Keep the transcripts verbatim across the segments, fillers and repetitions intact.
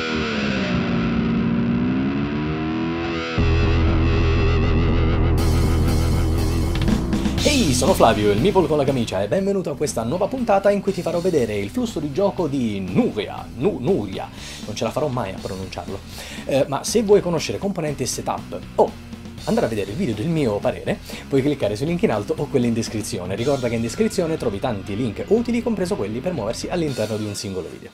Ehi, sono Flavio, il Meeple con la camicia, e benvenuto a questa nuova puntata in cui ti farò vedere il flusso di gioco di Nuria, Nu Nuria, non ce la farò mai a pronunciarlo, eh, ma se vuoi conoscere componenti e setup o andare a vedere il video del mio parere, puoi cliccare sul link in alto o quelli in descrizione. Ricorda che in descrizione trovi tanti link utili, compreso quelli per muoversi all'interno di un singolo video.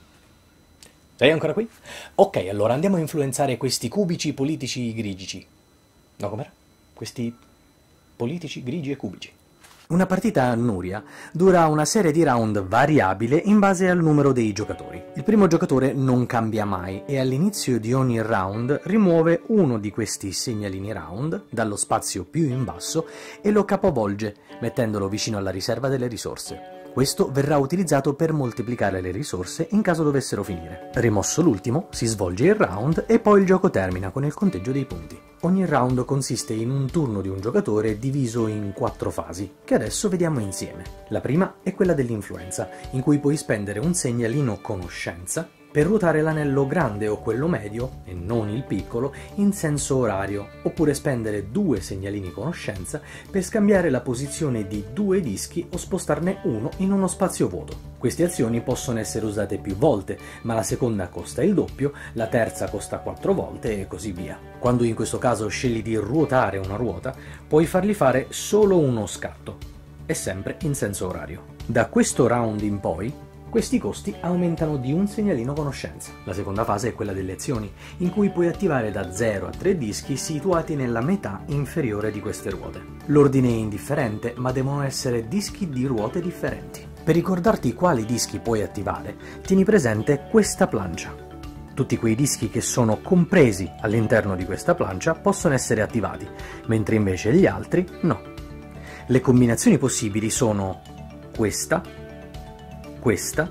Sei ancora qui? Ok, allora andiamo a influenzare questi cubici politici grigici. No, com'era? Questi politici grigi e cubici. Una partita a Nuria dura una serie di round variabile in base al numero dei giocatori. Il primo giocatore non cambia mai e all'inizio di ogni round rimuove uno di questi segnalini round dallo spazio più in basso e lo capovolge, mettendolo vicino alla riserva delle risorse. Questo verrà utilizzato per moltiplicare le risorse in caso dovessero finire. Rimosso l'ultimo, si svolge il round e poi il gioco termina con il conteggio dei punti. Ogni round consiste in un turno di un giocatore diviso in quattro fasi, che adesso vediamo insieme. La prima è quella dell'influenza, in cui puoi spendere un segnalino conoscenza per ruotare l'anello grande o quello medio, e non il piccolo, in senso orario, oppure spendere due segnalini conoscenza per scambiare la posizione di due dischi o spostarne uno in uno spazio vuoto. Queste azioni possono essere usate più volte, ma la seconda costa il doppio, la terza costa quattro volte e così via. Quando in questo caso scegli di ruotare una ruota, puoi fargli fare solo uno scatto, e sempre in senso orario. Da questo round in poi, questi costi aumentano di un segnalino conoscenza. La seconda fase è quella delle azioni, in cui puoi attivare da zero a tre dischi situati nella metà inferiore di queste ruote. L'ordine è indifferente, ma devono essere dischi di ruote differenti. Per ricordarti quali dischi puoi attivare, tieni presente questa plancia. Tutti quei dischi che sono compresi all'interno di questa plancia possono essere attivati, mentre invece gli altri no. Le combinazioni possibili sono questa, questa,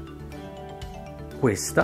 questa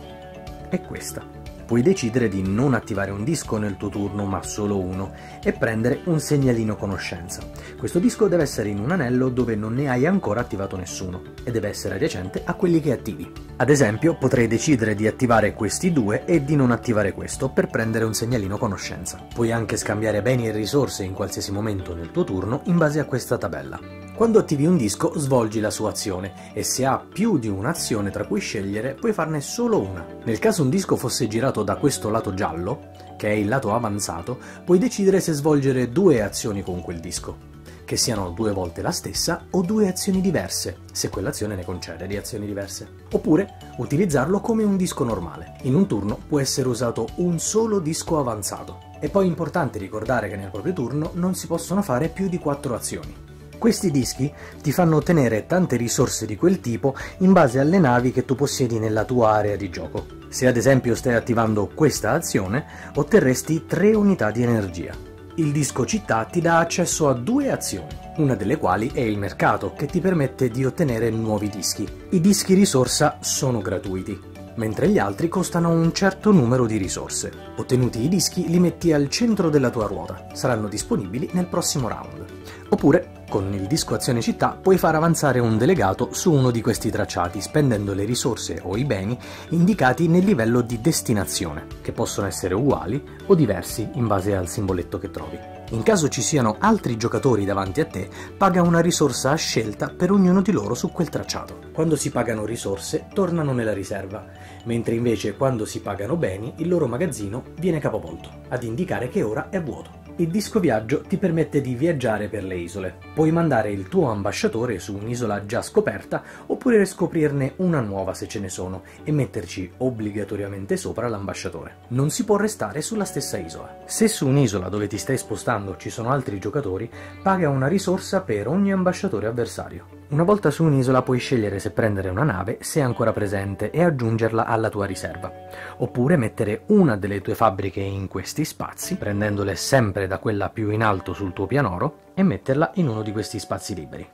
e questa. Puoi decidere di non attivare un disco nel tuo turno, ma solo uno, e prendere un segnalino conoscenza. Questo disco deve essere in un anello dove non ne hai ancora attivato nessuno, e deve essere adiacente a quelli che attivi. Ad esempio, potrei decidere di attivare questi due e di non attivare questo per prendere un segnalino conoscenza. Puoi anche scambiare beni e risorse in qualsiasi momento nel tuo turno in base a questa tabella. Quando attivi un disco, svolgi la sua azione, e se ha più di un'azione tra cui scegliere, puoi farne solo una. Nel caso un disco fosse girato da questo lato giallo, che è il lato avanzato, puoi decidere se svolgere due azioni con quel disco, che siano due volte la stessa o due azioni diverse, se quell'azione ne concede di azioni diverse. Oppure utilizzarlo come un disco normale. In un turno può essere usato un solo disco avanzato. È poi importante ricordare che nel proprio turno non si possono fare più di quattro azioni. Questi dischi ti fanno ottenere tante risorse di quel tipo in base alle navi che tu possiedi nella tua area di gioco. Se ad esempio stai attivando questa azione, otterresti tre unità di energia. Il disco città ti dà accesso a due azioni, una delle quali è il mercato, che ti permette di ottenere nuovi dischi. I dischi risorsa sono gratuiti, mentre gli altri costano un certo numero di risorse. Ottenuti i dischi li metti al centro della tua ruota, saranno disponibili nel prossimo round. Oppure, con il disco azione città, puoi far avanzare un delegato su uno di questi tracciati, spendendo le risorse o i beni indicati nel livello di destinazione, che possono essere uguali o diversi in base al simboletto che trovi. In caso ci siano altri giocatori davanti a te, paga una risorsa a scelta per ognuno di loro su quel tracciato. Quando si pagano risorse, tornano nella riserva, mentre invece quando si pagano beni, il loro magazzino viene capovolto, ad indicare che ora è vuoto. Il disco viaggio ti permette di viaggiare per le isole. Puoi mandare il tuo ambasciatore su un'isola già scoperta, oppure scoprirne una nuova se ce ne sono, e metterci obbligatoriamente sopra l'ambasciatore. Non si può restare sulla stessa isola. Se su un'isola dove ti stai spostando ci sono altri giocatori, paga una risorsa per ogni ambasciatore avversario. Una volta su un'isola puoi scegliere se prendere una nave, se è ancora presente, e aggiungerla alla tua riserva, oppure mettere una delle tue fabbriche in questi spazi, prendendole sempre da quella più in alto sul tuo pianoro, e metterla in uno di questi spazi liberi.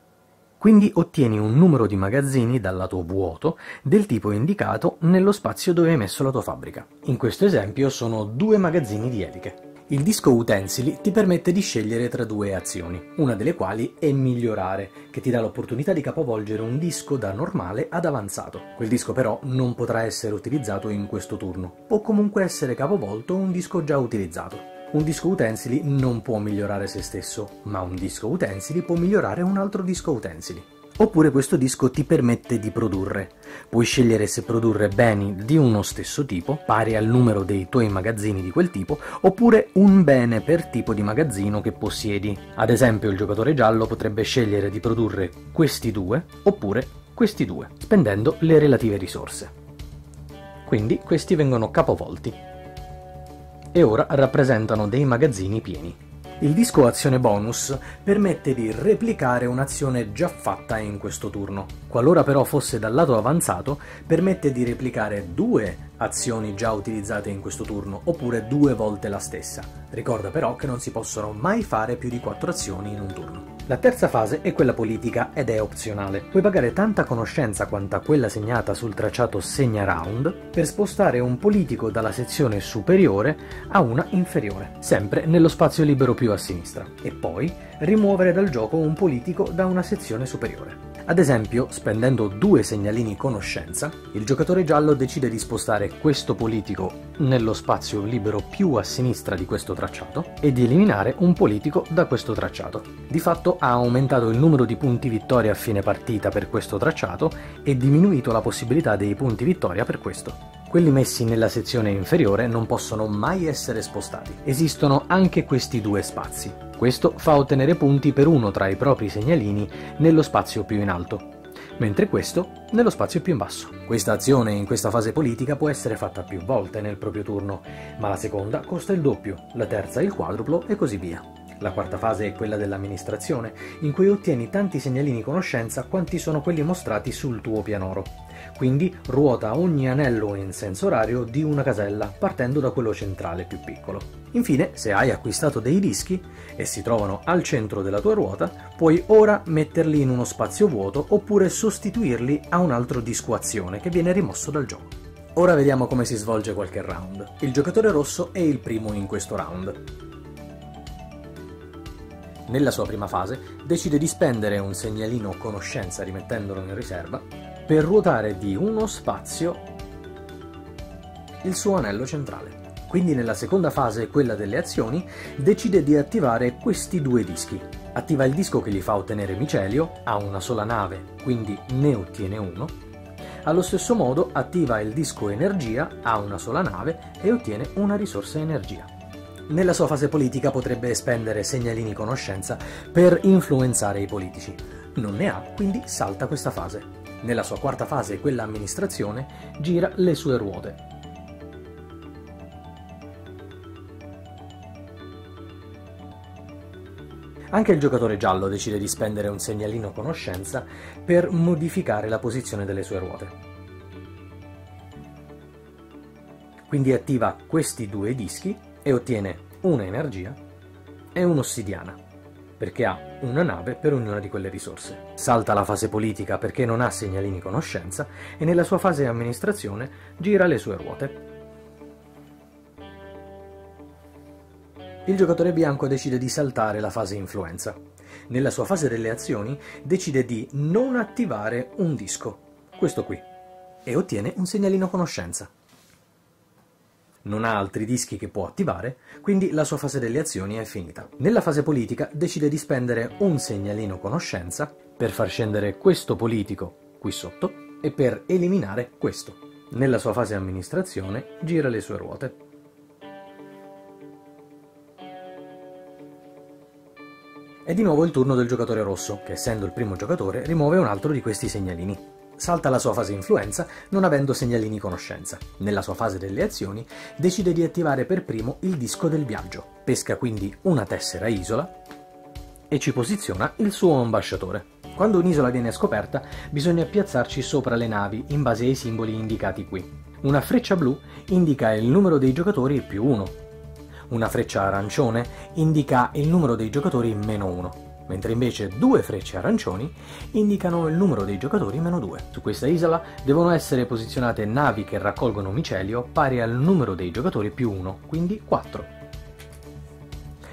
Quindi ottieni un numero di magazzini dal lato vuoto del tipo indicato nello spazio dove hai messo la tua fabbrica. In questo esempio sono due magazzini di eliche. Il disco utensili ti permette di scegliere tra due azioni, una delle quali è migliorare, che ti dà l'opportunità di capovolgere un disco da normale ad avanzato. Quel disco però non potrà essere utilizzato in questo turno, può comunque essere capovolto un disco già utilizzato. Un disco utensili non può migliorare se stesso, ma un disco utensili può migliorare un altro disco utensili. Oppure questo disco ti permette di produrre. Puoi scegliere se produrre beni di uno stesso tipo, pari al numero dei tuoi magazzini di quel tipo, oppure un bene per tipo di magazzino che possiedi. Ad esempio, il giocatore giallo potrebbe scegliere di produrre questi due, oppure questi due, spendendo le relative risorse. Quindi questi vengono capovolti. E ora rappresentano dei magazzini pieni. Il disco azione bonus permette di replicare un'azione già fatta in questo turno. Qualora però fosse dal lato avanzato, permette di replicare due azioni già utilizzate in questo turno, oppure due volte la stessa. Ricorda però che non si possono mai fare più di quattro azioni in un turno. La terza fase è quella politica ed è opzionale. Puoi pagare tanta conoscenza quanta quella segnata sul tracciato Segna Round per spostare un politico dalla sezione superiore a una inferiore, sempre nello spazio libero più a sinistra, e poi rimuovere dal gioco un politico da una sezione superiore. Ad esempio, spendendo due segnalini conoscenza, il giocatore giallo decide di spostare questo politico nello spazio libero più a sinistra di questo tracciato e di eliminare un politico da questo tracciato. Di fatto ha aumentato il numero di punti vittoria a fine partita per questo tracciato e diminuito la possibilità dei punti vittoria per questo. Quelli messi nella sezione inferiore non possono mai essere spostati. Esistono anche questi due spazi. Questo fa ottenere punti per uno tra i propri segnalini nello spazio più in alto, mentre questo nello spazio più in basso. Questa azione in questa fase politica può essere fatta più volte nel proprio turno, ma la seconda costa il doppio, la terza il quadruplo e così via. La quarta fase è quella dell'amministrazione, in cui ottieni tanti segnalini conoscenza quanti sono quelli mostrati sul tuo pianoro. Quindi ruota ogni anello in senso orario di una casella, partendo da quello centrale più piccolo. Infine, se hai acquistato dei dischi e si trovano al centro della tua ruota, puoi ora metterli in uno spazio vuoto oppure sostituirli a un altro disco azione che viene rimosso dal gioco. Ora vediamo come si svolge qualche round. Il giocatore rosso è il primo in questo round. Nella sua prima fase decide di spendere un segnalino conoscenza rimettendolo in riserva per ruotare di uno spazio il suo anello centrale. Quindi nella seconda fase, quella delle azioni, decide di attivare questi due dischi. Attiva il disco che gli fa ottenere micelio, ha una sola nave, quindi ne ottiene uno. Allo stesso modo attiva il disco energia, ha una sola nave e ottiene una risorsa energia. Nella sua fase politica potrebbe spendere segnalini conoscenza per influenzare i politici. Non ne ha, quindi salta questa fase. Nella sua quarta fase, quella amministrazione, gira le sue ruote. Anche il giocatore giallo decide di spendere un segnalino conoscenza per modificare la posizione delle sue ruote. Quindi attiva questi due dischi e ottiene una energia e un'ossidiana, perché ha una nave per ognuna di quelle risorse. Salta la fase politica perché non ha segnalini conoscenza e nella sua fase amministrazione gira le sue ruote. Il giocatore bianco decide di saltare la fase influenza. Nella sua fase delle azioni decide di non attivare un disco, questo qui, e ottiene un segnalino conoscenza. Non ha altri dischi che può attivare, quindi la sua fase delle azioni è finita. Nella fase politica decide di spendere un segnalino conoscenza per far scendere questo politico qui sotto e per eliminare questo. Nella sua fase amministrazione gira le sue ruote. È di nuovo il turno del giocatore rosso, che essendo il primo giocatore rimuove un altro di questi segnalini. Salta la sua fase influenza non avendo segnalini conoscenza. Nella sua fase delle azioni decide di attivare per primo il disco del viaggio. Pesca quindi una tessera isola e ci posiziona il suo ambasciatore. Quando un'isola viene scoperta bisogna piazzarci sopra le navi in base ai simboli indicati qui. Una freccia blu indica il numero dei giocatori più uno. Una freccia arancione indica il numero dei giocatori meno uno, mentre invece due frecce arancioni indicano il numero dei giocatori meno due. Su questa isola devono essere posizionate navi che raccolgono micelio pari al numero dei giocatori più uno, quindi quattro.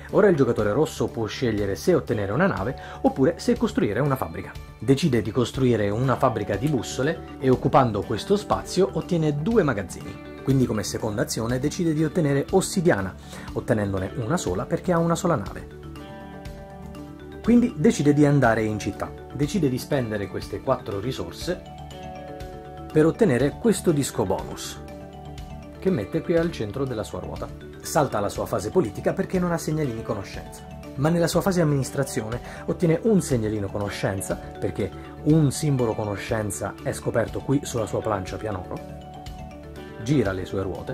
Ora il giocatore rosso può scegliere se ottenere una nave oppure se costruire una fabbrica. Decide di costruire una fabbrica di bussole e occupando questo spazio ottiene due magazzini. Quindi come seconda azione decide di ottenere ossidiana, ottenendone una sola perché ha una sola nave. Quindi decide di andare in città. Decide di spendere queste quattro risorse per ottenere questo disco bonus, che mette qui al centro della sua ruota. Salta la sua fase politica perché non ha segnalini conoscenza, ma nella sua fase amministrazione ottiene un segnalino conoscenza perché un simbolo conoscenza è scoperto qui sulla sua plancia pianoro, gira le sue ruote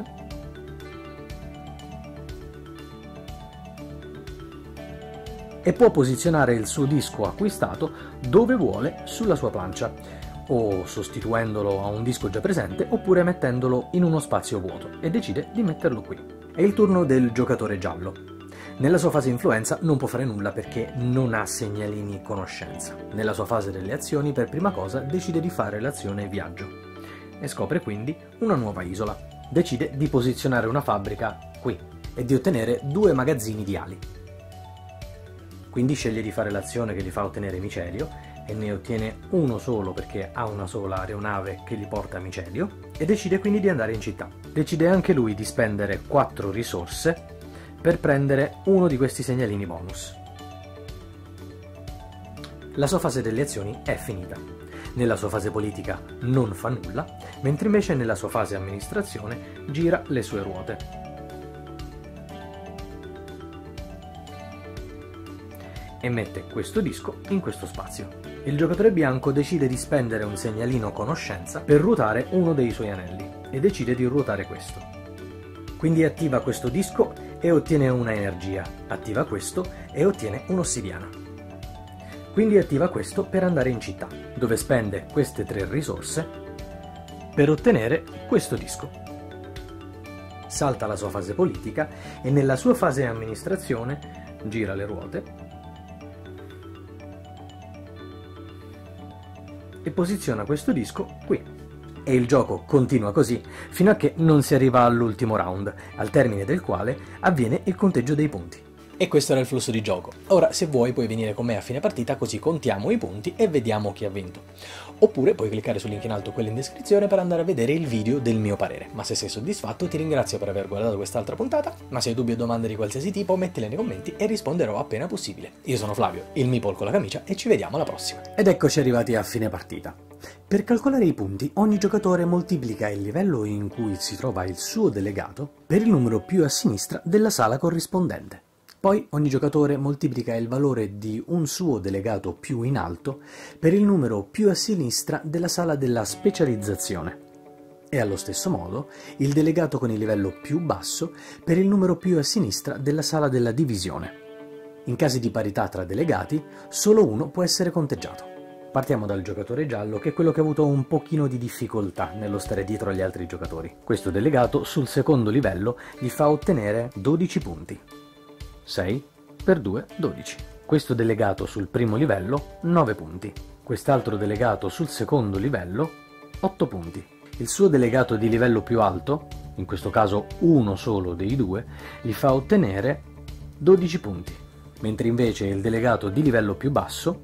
e può posizionare il suo disco acquistato dove vuole sulla sua plancia, o sostituendolo a un disco già presente oppure mettendolo in uno spazio vuoto, e decide di metterlo qui. È il turno del giocatore giallo. Nella sua fase influenza non può fare nulla perché non ha segnalini conoscenza. Nella sua fase delle azioni per prima cosa decide di fare l'azione viaggio e scopre quindi una nuova isola. Decide di posizionare una fabbrica qui e di ottenere due magazzini di ali. Quindi sceglie di fare l'azione che gli fa ottenere micelio e ne ottiene uno solo perché ha una sola aeronave che gli porta micelio, e decide quindi di andare in città. Decide anche lui di spendere quattro risorse per prendere uno di questi segnalini bonus. La sua fase delle azioni è finita. Nella sua fase politica non fa nulla, mentre invece nella sua fase amministrazione gira le sue ruote. E mette questo disco in questo spazio. Il giocatore bianco decide di spendere un segnalino conoscenza per ruotare uno dei suoi anelli e decide di ruotare questo. Quindi attiva questo disco e ottiene una energia, attiva questo e ottiene un'ossidiana. Quindi attiva questo per andare in città, dove spende queste tre risorse per ottenere questo disco. Salta la sua fase politica e nella sua fase amministrazione gira le ruote e posiziona questo disco qui. E il gioco continua così fino a che non si arriva all'ultimo round, al termine del quale avviene il conteggio dei punti. E questo era il flusso di gioco. Ora, se vuoi, puoi venire con me a fine partita così contiamo i punti e vediamo chi ha vinto. Oppure puoi cliccare sul link in alto, quello in descrizione, per andare a vedere il video del mio parere. Ma se sei soddisfatto ti ringrazio per aver guardato quest'altra puntata, ma se hai dubbi o domande di qualsiasi tipo mettile nei commenti e risponderò appena possibile. Io sono Flavio, il Meeple con la camicia, e ci vediamo alla prossima. Ed eccoci arrivati a fine partita. Per calcolare i punti, ogni giocatore moltiplica il livello in cui si trova il suo delegato per il numero più a sinistra della sala corrispondente. Poi ogni giocatore moltiplica il valore di un suo delegato più in alto per il numero più a sinistra della sala della specializzazione. E allo stesso modo il delegato con il livello più basso per il numero più a sinistra della sala della divisione. In casi di parità tra delegati, solo uno può essere conteggiato. Partiamo dal giocatore giallo, che è quello che ha avuto un pochino di difficoltà nello stare dietro agli altri giocatori. Questo delegato sul secondo livello gli fa ottenere dodici punti. sei per due, dodici. Questo delegato sul primo livello, nove punti. Quest'altro delegato sul secondo livello, otto punti. Il suo delegato di livello più alto, in questo caso uno solo dei due, gli fa ottenere dodici punti, mentre invece il delegato di livello più basso,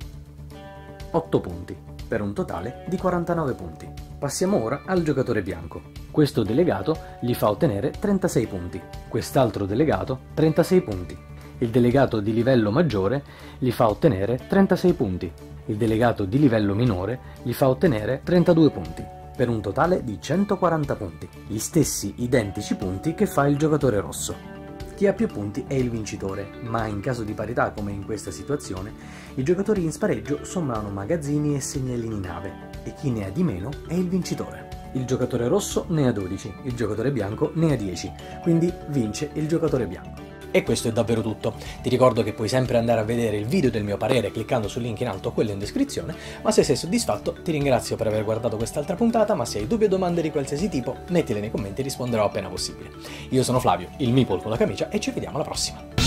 otto punti, per un totale di quarantanove punti. Passiamo ora al giocatore bianco. Questo delegato gli fa ottenere trentasei punti, quest'altro delegato trentasei punti. Il delegato di livello maggiore gli fa ottenere trentasei punti, il delegato di livello minore gli fa ottenere trentadue punti, per un totale di centoquaranta punti, gli stessi identici punti che fa il giocatore rosso. Chi ha più punti è il vincitore, ma in caso di parità come in questa situazione, i giocatori in spareggio sommano magazzini e segnalini nave, e chi ne ha di meno è il vincitore. Il giocatore rosso ne ha dodici, il giocatore bianco ne ha dieci, quindi vince il giocatore bianco. E questo è davvero tutto. Ti ricordo che puoi sempre andare a vedere il video del mio parere cliccando sul link in alto, quello in descrizione, ma se sei soddisfatto ti ringrazio per aver guardato quest'altra puntata, ma se hai dubbi o domande di qualsiasi tipo mettile nei commenti e risponderò appena possibile. Io sono Flavio, il Meeple con la camicia, e ci vediamo alla prossima.